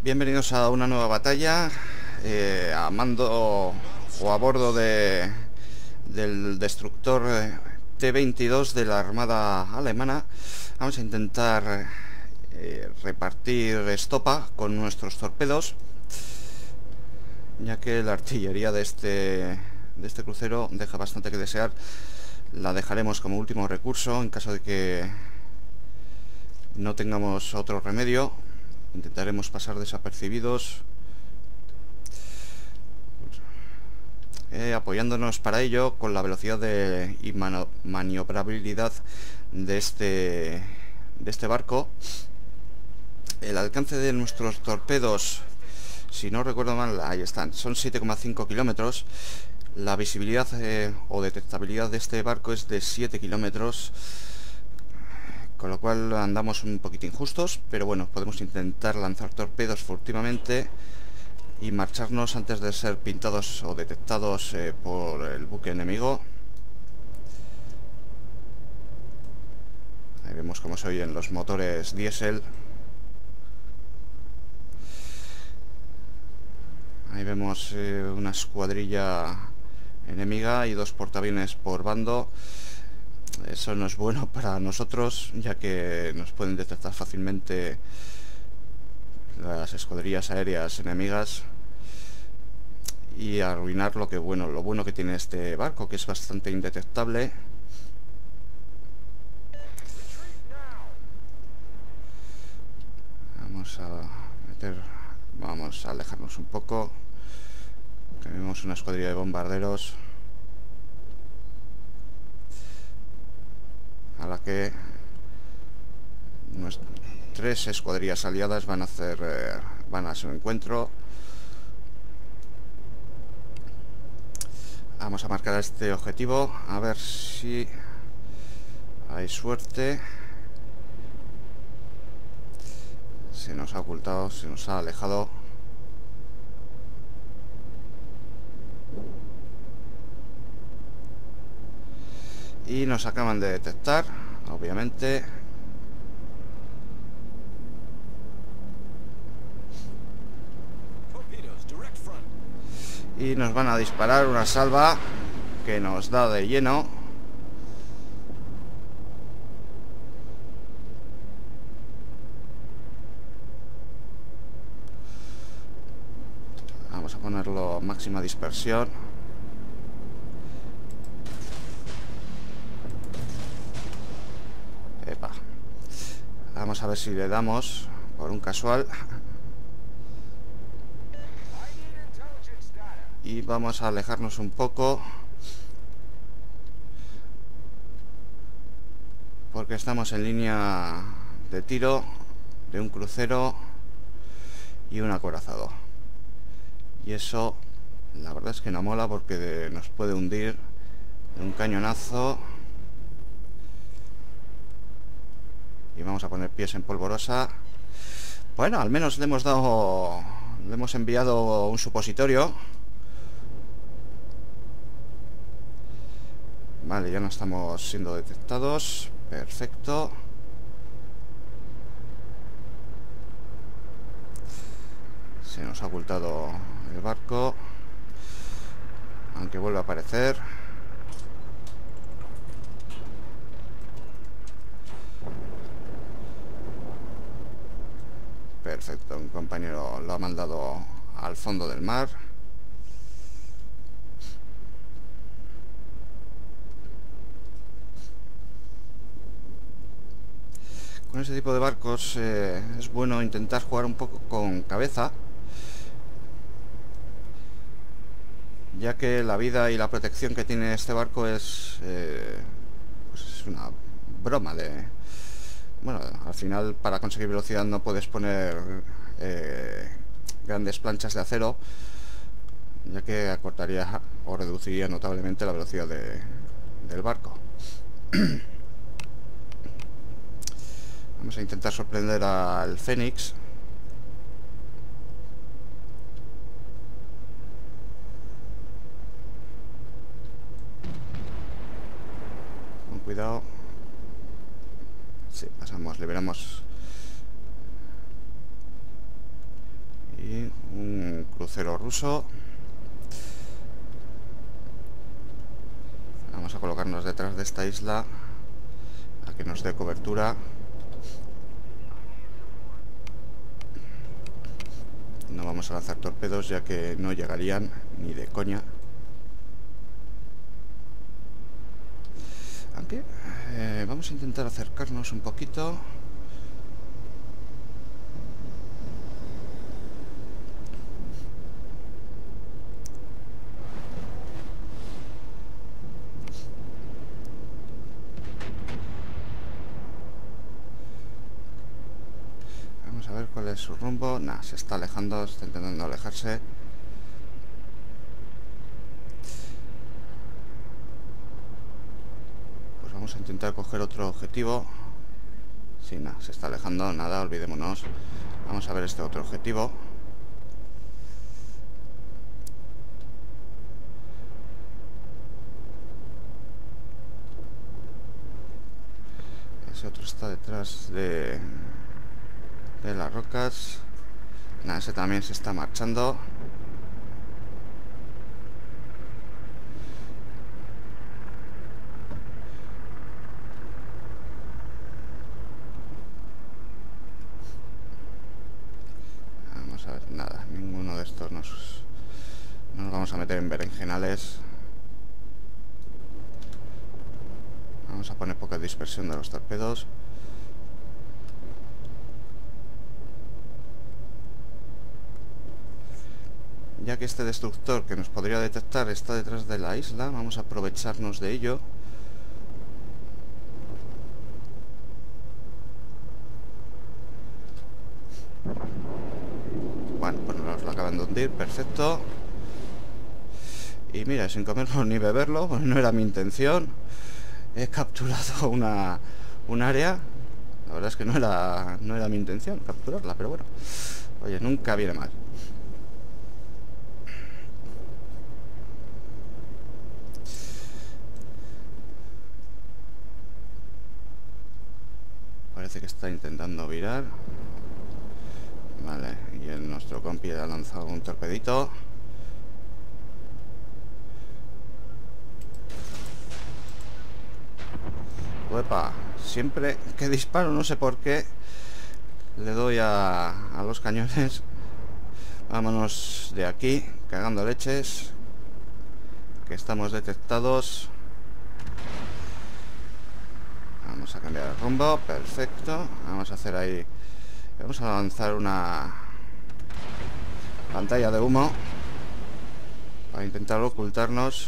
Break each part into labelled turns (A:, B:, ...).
A: Bienvenidos a una nueva batalla a mando o a bordo del destructor T-22 de la Armada Alemana. Vamos a intentar repartir estopa con nuestros torpedos, ya que la artillería de este crucero deja bastante que desear. La dejaremos como último recurso en caso de que no tengamos otro remedio. Intentaremos pasar desapercibidos, apoyándonos para ello con la velocidad y maniobrabilidad de este barco. El alcance de nuestros torpedos, si no recuerdo mal, ahí están, son 7,5 kilómetros. La visibilidad o detectabilidad de este barco es de 7 kilómetros, con lo cual andamos un poquitín justos, pero bueno, podemos intentar lanzar torpedos furtivamente y marcharnos antes de ser pintados o detectados por el buque enemigo. Ahí vemos cómo se oyen los motores diésel. Ahí vemos una escuadrilla enemiga y dos portaaviones por bando. Eso no es bueno para nosotros, ya que nos pueden detectar fácilmente las escuadrillas aéreas enemigas y arruinar lo bueno que tiene este barco, que es bastante indetectable. Vamos a alejarnos un poco. Tenemos una escuadrilla de bombarderos a la que tres escuadrillas aliadas van a su encuentro. Vamos a marcar este objetivo, a ver si hay suerte. Se nos ha ocultado, se nos ha alejado. Y nos acaban de detectar, obviamente. Y nos van a disparar una salva que nos da de lleno. Vamos a ponerlo a máxima dispersión. Epa. Vamos a ver si le damos por un casual. Y vamos a alejarnos un poco, porque estamos en línea de tiro de un crucero y un acorazado. Y eso, la verdad es que no mola, porque nos puede hundir de un cañonazo. Y vamos a poner pies en polvorosa. Bueno, al menos le hemos enviado un supositorio. Vale, ya no estamos siendo detectados. Perfecto. Se nos ha ocultado el barco, aunque vuelve a aparecer. Perfecto, un compañero lo ha mandado al fondo del mar. Con ese tipo de barcos es bueno intentar jugar un poco con cabeza, ya que la vida y la protección que tiene este barco es una broma de... Bueno, al final, para conseguir velocidad no puedes poner grandes planchas de acero, ya que acortaría o reduciría notablemente la velocidad del barco. Vamos a intentar sorprender al Fénix. Con cuidado. Sí, pasamos, liberamos crucero ruso. Vamos a colocarnos detrás de esta isla a que nos dé cobertura. No vamos a lanzar torpedos ya que no llegarían ni de coña. Aunque vamos a intentar acercarnos un poquito. Vamos a ver cuál es su rumbo. Nah, se está alejando, está intentando alejarse. Vamos a intentar coger otro objetivo. Sí, nada, se está alejando, nada, olvidémonos. Vamos a ver este otro objetivo. Ese otro está detrás de las rocas. Nada, ese también se está marchando. Nada, ninguno de estos no nos vamos a meter en berenjenales. Vamos a poner poca dispersión de los torpedos. Ya que este destructor que nos podría detectar está detrás de la isla, vamos a aprovecharnos de ello. Bueno, pues nos lo acaban de hundir, perfecto. Y mira, sin comerlo ni beberlo, pues no era mi intención. He capturado un área. La verdad es que no era mi intención capturarla, pero bueno. Oye, nunca viene mal. Parece que está intentando virar. Vale, y nuestro compi ha lanzado un torpedito. Uepa, siempre que disparo, no sé por qué, le doy a los cañones. Vámonos de aquí, cagando leches, que estamos detectados. Vamos a cambiar el rumbo, perfecto. Vamos a hacer ahí... Vamos a lanzar una pantalla de humo para intentar ocultarnos.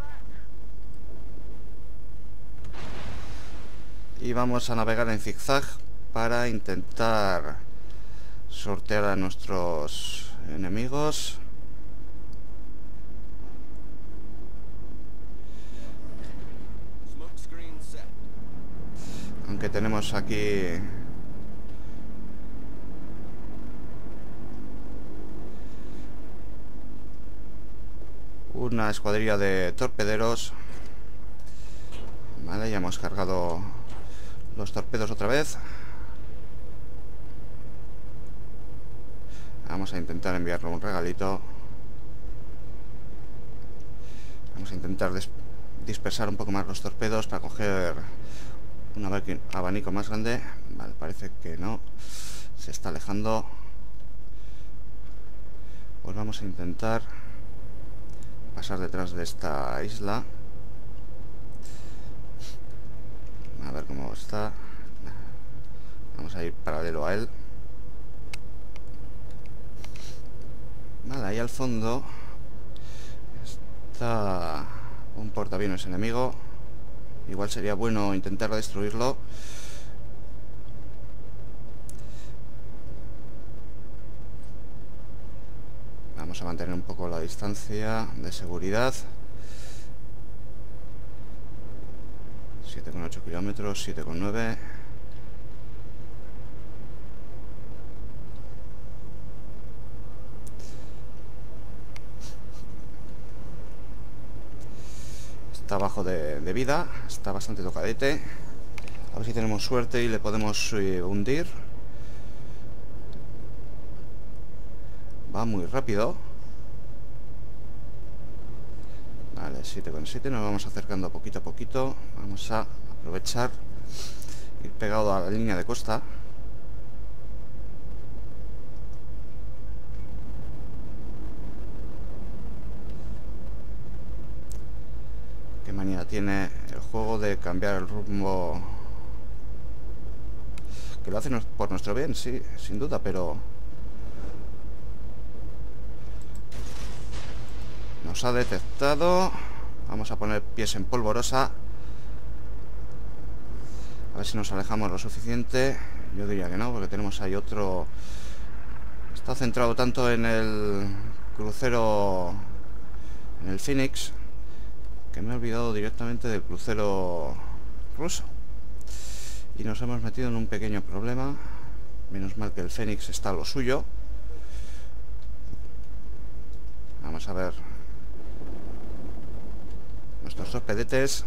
A: Y vamos a navegar en zigzag para intentar sortear a nuestros enemigos. Aunque tenemos aquí una escuadrilla de torpederos. Vale, ya hemos cargado los torpedos otra vez. Vamos a intentar enviarle un regalito. Vamos a intentar dispersar un poco más los torpedos para coger un abanico más grande. Vale, parece que no. Se está alejando. Pues vamos a intentar pasar detrás de esta isla. A ver cómo está. Vamos a ir paralelo a él. Vale, ahí al fondo está un portaaviones enemigo. Igual sería bueno intentar destruirlo. Vamos a mantener un poco la distancia de seguridad. 7,8 kilómetros, 7,9. Está bajo de vida, está bastante tocadete. A ver si tenemos suerte y le podemos hundir. Va muy rápido. 7,7. Nos vamos acercando poquito a poquito. Vamos a aprovechar, ir pegado a la línea de costa. Qué manía tiene el juego de cambiar el rumbo. Que lo hacen por nuestro bien, sí, sin duda, pero nos ha detectado. Vamos a poner pies en polvorosa. A ver si nos alejamos lo suficiente. Yo diría que no, porque tenemos ahí otro. Está centrado tanto en el crucero, en el Phoenix, que me he olvidado directamente del crucero ruso. Y nos hemos metido en un pequeño problema. Menos mal que el Phoenix está a lo suyo. Vamos a ver nuestros torpedetes.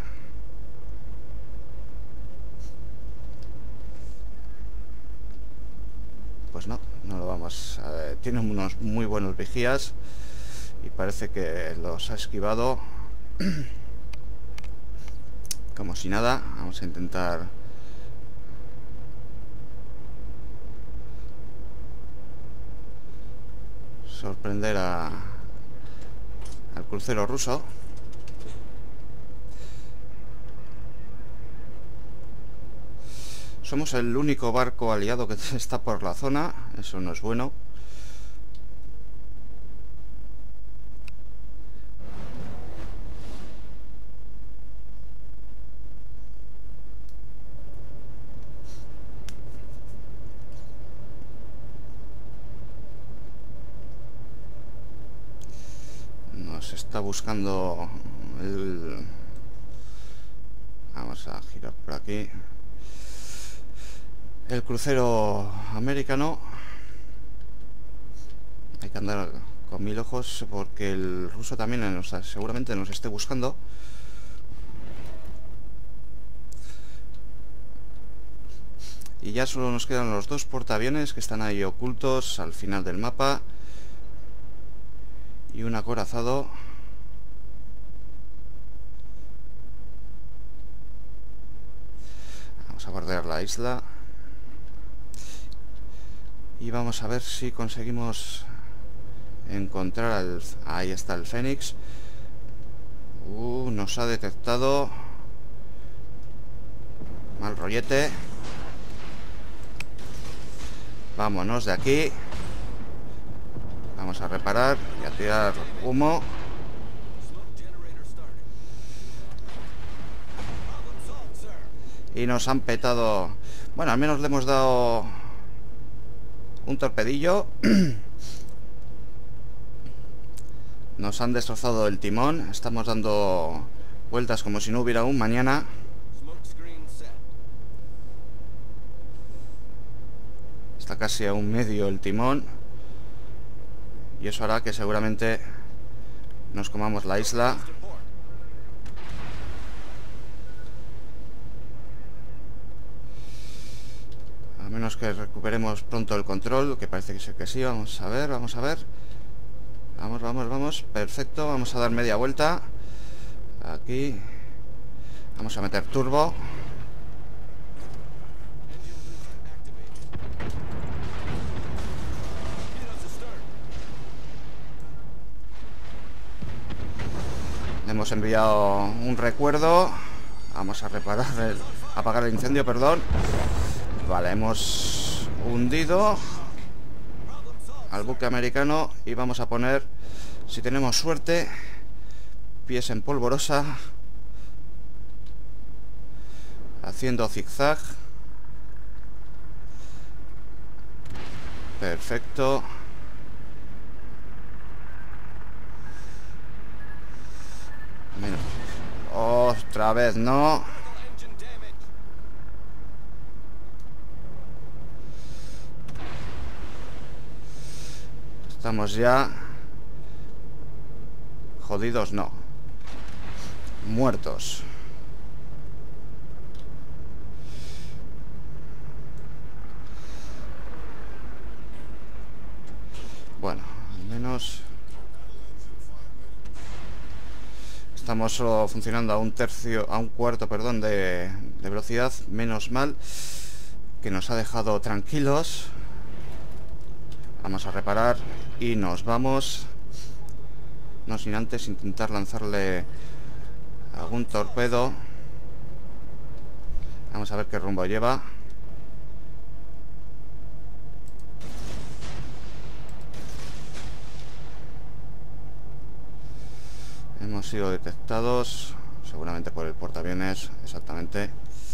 A: Pues no lo vamos a ver. Tiene unos muy buenos vigías y parece que los ha esquivado como si nada. Vamos a intentar sorprender al crucero ruso. Somos el único barco aliado que está por la zona. Eso no es bueno. Nos está buscando el... Vamos a girar por aquí. El crucero americano. Hay que andar con 1000 ojos porque el ruso también seguramente nos esté buscando. Y ya solo nos quedan los dos portaaviones que están ahí ocultos al final del mapa. Y un acorazado. Vamos a bordear la isla. Y vamos a ver si conseguimos encontrar ahí está el Phoenix. Nos ha detectado. Mal rollete. Vámonos de aquí. Vamos a reparar y a tirar humo. Y nos han petado. Bueno, al menos le hemos dado un torpedillo. Nos han destrozado el timón. Estamos dando vueltas como si no hubiera un mañana. Está casi a un medio el timón. Y eso hará que seguramente nos comamos la isla. A menos que recuperemos pronto el control, que parece que sí. Vamos a ver, vamos a ver. Vamos, vamos, vamos. Perfecto, vamos a dar media vuelta. Aquí. Vamos a meter turbo. Hemos enviado un recuerdo. Vamos a reparar apagar el incendio, perdón. Vale, hemos hundido al buque americano y vamos a poner, si tenemos suerte, pies en polvorosa, haciendo zigzag. Perfecto. Otra vez no. Estamos ya jodidos, no. Muertos. Bueno, al menos estamos solo funcionando a un cuarto, perdón, de velocidad. Menos mal que nos ha dejado tranquilos. Vamos a reparar y nos vamos. No sin antes intentar lanzarle algún torpedo. Vamos a ver qué rumbo lleva. Hemos sido detectados, seguramente por el portaaviones, exactamente.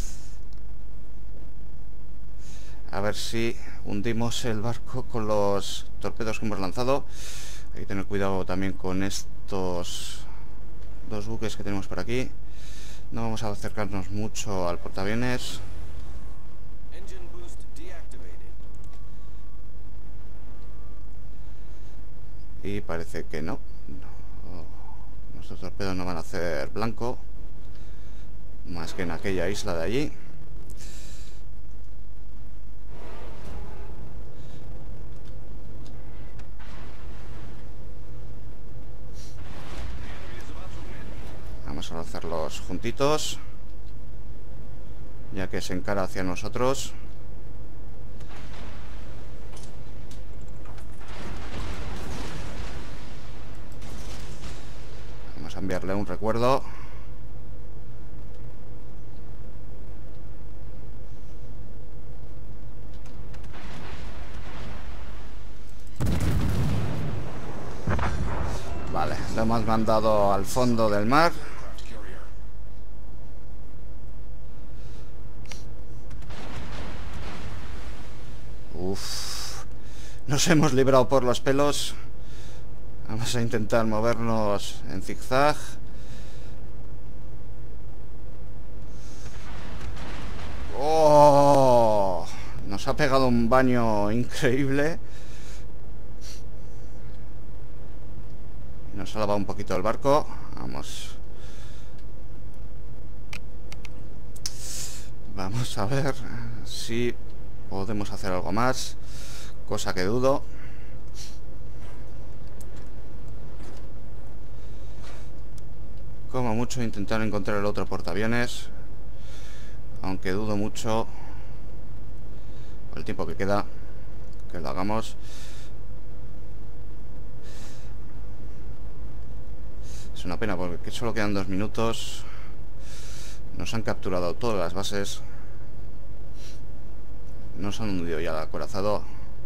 A: A ver si hundimos el barco con los torpedos que hemos lanzado. Hay que tener cuidado también con estos dos buques que tenemos por aquí. No vamos a acercarnos mucho al portaaviones. Y parece que no. Nuestros torpedos no van a hacer blanco, más que en aquella isla de allí. Vamos a lanzarlos juntitos, ya que se encara hacia nosotros. Vamos a enviarle un recuerdo. Vale, lo hemos mandado al fondo del mar. Nos hemos librado por los pelos. Vamos a intentar movernos en zigzag. ¡Oh! Nos ha pegado un baño increíble. Nos ha lavado un poquito el barco. Vamos. Vamos a ver si podemos hacer algo más. Cosa que dudo. Como mucho intentar encontrar el otro portaaviones, aunque dudo mucho por el tiempo que queda que lo hagamos. Es una pena porque solo quedan 2 minutos. Nos han capturado todas las bases. Nos han hundido ya el acorazado.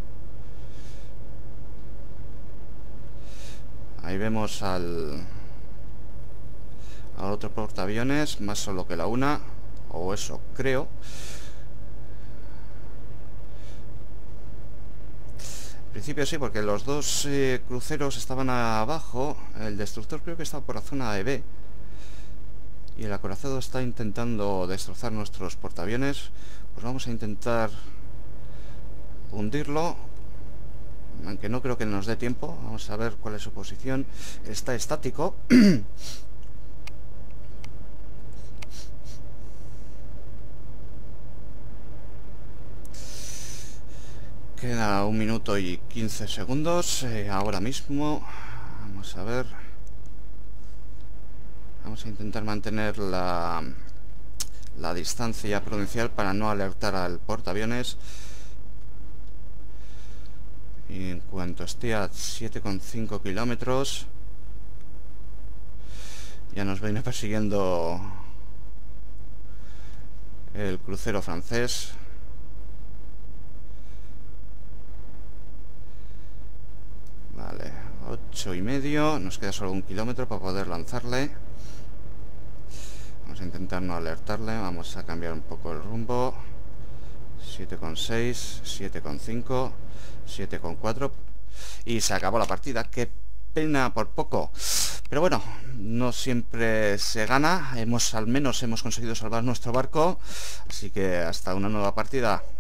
A: Ahí vemos al otro portaaviones, más solo que la una, o eso creo. En principio sí, porque los dos cruceros estaban abajo. El destructor creo que está por la zona de B. Y el acorazado está intentando destrozar nuestros portaaviones. Pues vamos a intentar hundirlo, aunque no creo que nos dé tiempo. Vamos a ver cuál es su posición. Está estático. Queda 1 minuto y 15 segundos ahora mismo. Vamos a ver. Vamos a intentar mantener la distancia prudencial para no alertar al portaaviones. Y en cuanto esté a 7,5 kilómetros, ya nos viene persiguiendo el crucero francés. Vale, 8,5. Nos queda solo 1 kilómetro para poder lanzarle. Vamos a intentar no alertarle. Vamos a cambiar un poco el rumbo. 7,6, 7,5, 7,4. Y se acabó la partida. Qué pena por poco. Pero bueno, no siempre se gana. Al menos hemos conseguido salvar nuestro barco. Así que hasta una nueva partida.